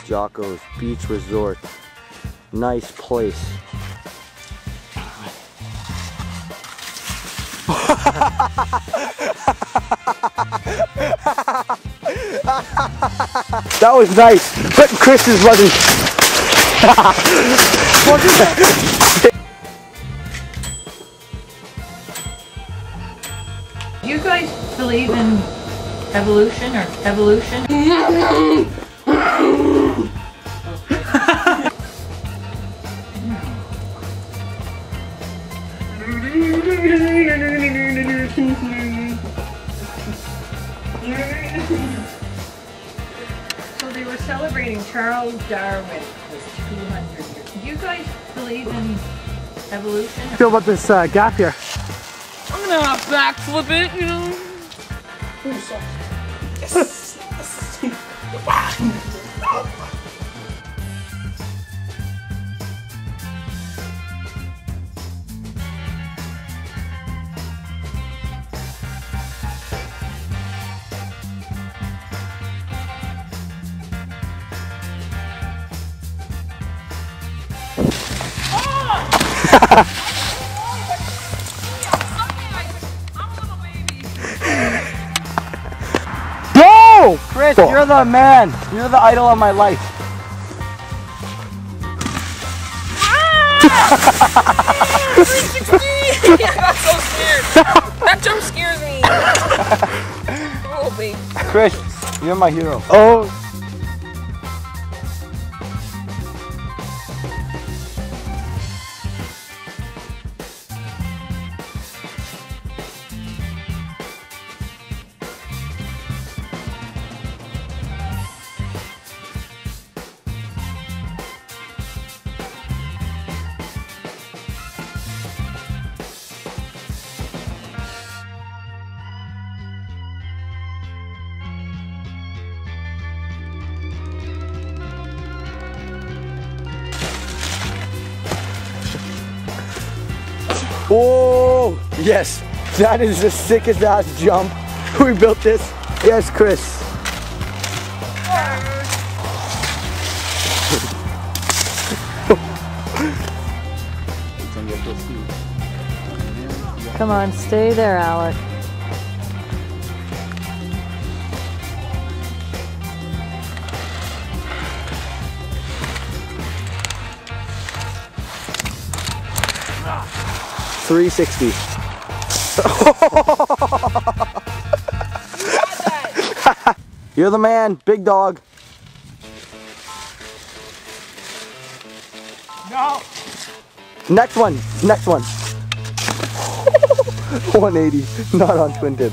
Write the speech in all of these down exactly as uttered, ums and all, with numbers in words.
Jocko's Beach Resort. Nice place. That was nice, but Chris's wasn't. Do you guys believe in evolution or evolution? So they were celebrating Charles Darwin was two hundred years. Do you guys believe in evolution? Feel about this uh, gap here? I'm gonna backflip it, you know. Yes. Go! Chris, oh. You're the man. You're the idol of my life. three sixty! I got so scared. That jump scares me. Oh, baby. Chris, you're my hero. Oh. Oh, yes, that is the sickest ass jump. We built this. Yes, Chris. Come on, stay there, Alec. three sixty. You're the man, big dog. No. Next one, next one. one eighty, not on twin tip.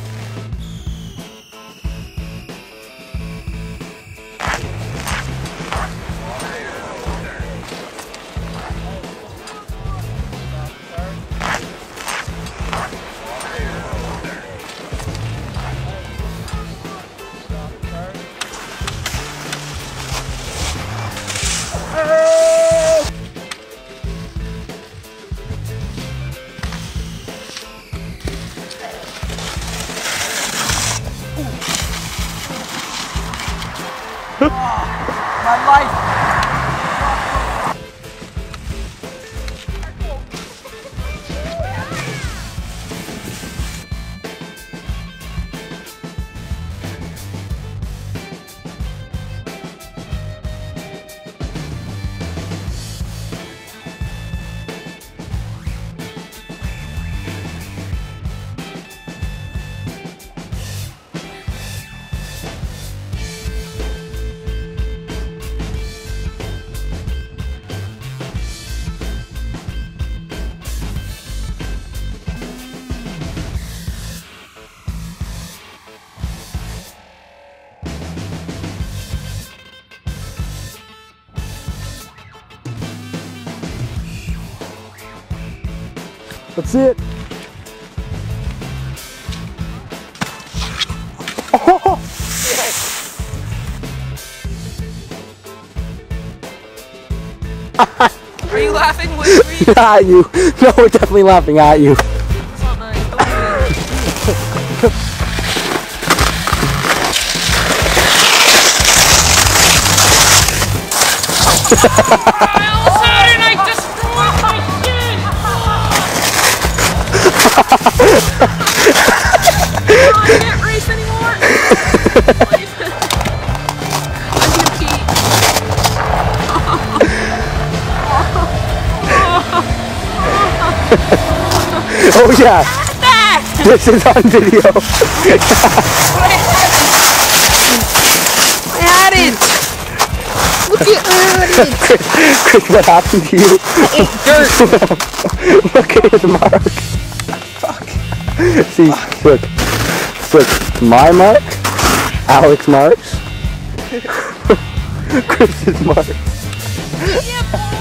My life. That's it. Oh. Are you laughing with me? At you. No, we're definitely laughing at you. It's not nice. All of a sudden I destroyed my shit! Oh, I can't race anymore! I'm gonna pee. Oh yeah, That! this is on video. I had it! Look at it! Chris, what happened to you? Dirt! Look at his mark. Fuck. See, look. Look, my mark, Alec's marks, Chris's mark. Yeah, boy!